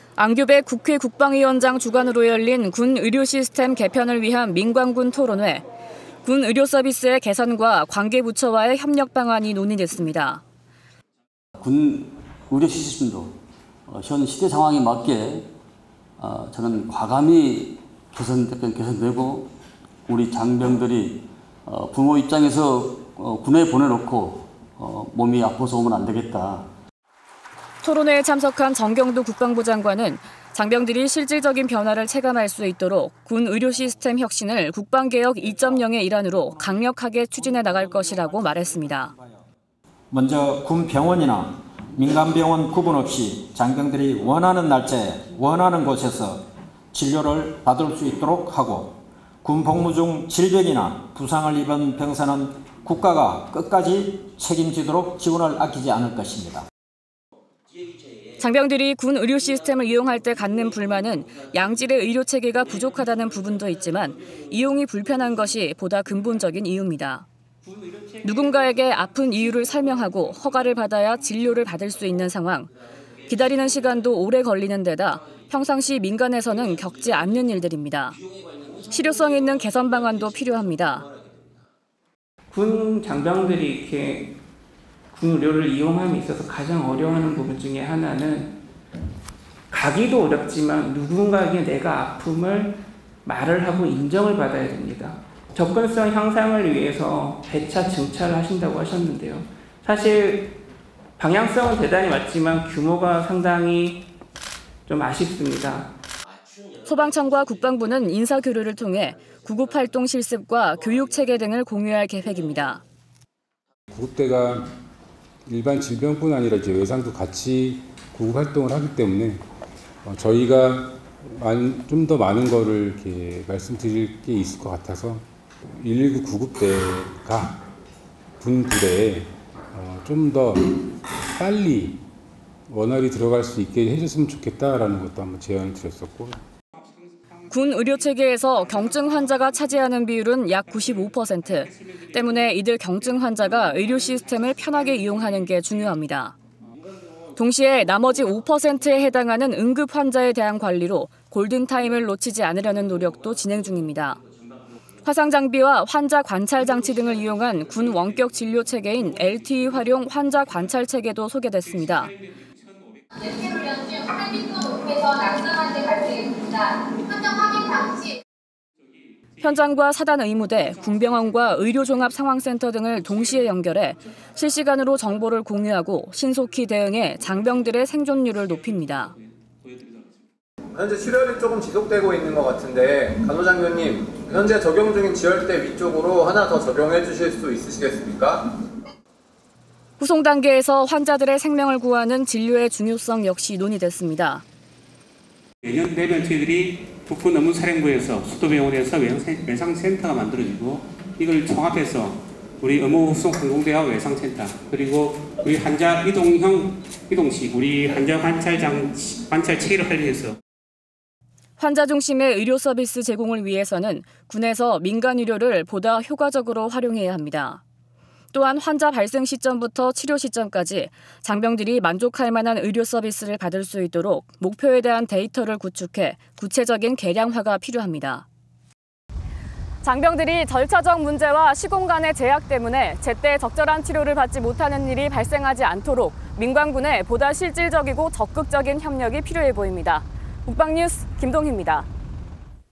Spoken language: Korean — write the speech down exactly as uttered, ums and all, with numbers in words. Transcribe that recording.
안규백 국회 국방위원장 주관으로 열린 군 의료 시스템 개편을 위한 민관군 토론회. 군 의료 서비스의 개선과 관계부처와의 협력 방안이 논의됐습니다. 군 의료 시스템도 현 시대 상황에 맞게 저는 과감히 개선되건 개선되고 우리 장병들이 부모 입장에서 군에 보내놓고 몸이 아파서 오면 안 되겠다. 토론회에 참석한 정경두 국방부 장관은 장병들이 실질적인 변화를 체감할 수 있도록 군 의료 시스템 혁신을 국방개혁 이 점 영의 일환으로 강력하게 추진해 나갈 것이라고 말했습니다. 먼저 군 병원이나 민간병원 구분 없이 장병들이 원하는 날짜에 원하는 곳에서 진료를 받을 수 있도록 하고 군 복무 중 질병이나 부상을 입은 병사는 국가가 끝까지 책임지도록 지원을 아끼지 않을 것입니다. 장병들이 군 의료 시스템을 이용할 때 갖는 불만은 양질의 의료 체계가 부족하다는 부분도 있지만 이용이 불편한 것이 보다 근본적인 이유입니다. 누군가에게 아픈 이유를 설명하고 허가를 받아야 진료를 받을 수 있는 상황. 기다리는 시간도 오래 걸리는 데다 평상시 민간에서는 겪지 않는 일들입니다. 실효성 있는 개선 방안도 필요합니다. 군 장병들이 이렇게 군 의료를 이용함에 있어서 가장 어려워하는 부분 중에 하나는 가기도 어렵지만 누군가에게 내가 아픔을 말을 하고 인정을 받아야 됩니다. 접근성 향상을 위해서 배차 증차를 하신다고 하셨는데요. 사실 방향성은 대단히 맞지만 규모가 상당히 좀 아쉽습니다. 소방청과 국방부는 인사교류를 통해 구급활동 실습과 교육체계 등을 공유할 계획입니다. 구급대가 일반 질병뿐 아니라 이제 외상도 같이 구급활동을 하기 때문에 저희가 좀 더 많은 거를 이렇게 말씀드릴 게 있을 것 같아서 일일구 구급대가 군부대에 좀 더 빨리 원활히 들어갈 수 있게 해줬으면 좋겠다라는 것도 한번 제안을 드렸었고. 군 의료체계에서 경증 환자가 차지하는 비율은 약 구십오 퍼센트. 때문에 이들 경증 환자가 의료 시스템을 편하게 이용하는 게 중요합니다. 동시에 나머지 오 퍼센트에 해당하는 응급 환자에 대한 관리로 골든타임을 놓치지 않으려는 노력도 진행 중입니다. 화상 장비와 환자 관찰 장치 등을 이용한 군 원격 진료 체계인 엘티이 활용 환자 관찰 체계도 소개됐습니다. 현장과 사단 의무대, 군병원과 의료종합상황센터 등을 동시에 연결해 실시간으로 정보를 공유하고 신속히 대응해 장병들의 생존율을 높입니다. 현재 출혈이 조금 지속되고 있는 것 같은데 간호장교님, 현재 적용 중인 지혈대 위쪽으로 하나 더 적용해 주실 수 있으시겠습니까? 후송 단계에서 환자들의 생명을 구하는 진료의 중요성 역시 논의됐습니다. 내년 내면 저희들이 북부 남문사령부에서 수도병원에서 외상센터가 만들어지고 이걸 종합해서 우리 의무후송 항공대와 외상센터 그리고 우리 환자 이동형 이동식 우리 환자 관찰장 관찰 체계를 활용해서 환자 중심의 의료 서비스 제공을 위해서는 군에서 민간 의료를 보다 효과적으로 활용해야 합니다. 또한 환자 발생 시점부터 치료 시점까지 장병들이 만족할 만한 의료 서비스를 받을 수 있도록 목표에 대한 데이터를 구축해 구체적인 계량화가 필요합니다. 장병들이 절차적 문제와 시공간의 제약 때문에 제때 적절한 치료를 받지 못하는 일이 발생하지 않도록 민관군의 보다 실질적이고 적극적인 협력이 필요해 보입니다. 국방뉴스 김동희입니다.